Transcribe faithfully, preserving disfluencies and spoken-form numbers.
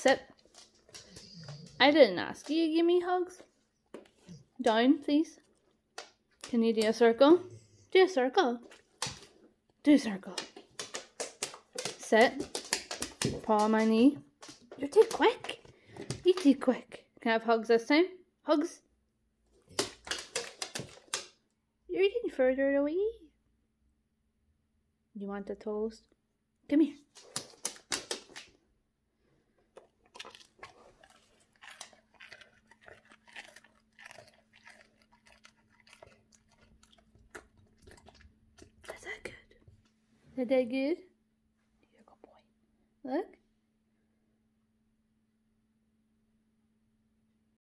Sit. I didn't ask you to give me hugs. Down, please. Can you do a circle? Do a circle. Do a circle. Sit. Paw on my knee. You're too quick. You're too quick. Can I have hugs this time? Hugs. You're getting further away. You want a toast? Come here. Is that good? Is that good? You're a good boy. Look.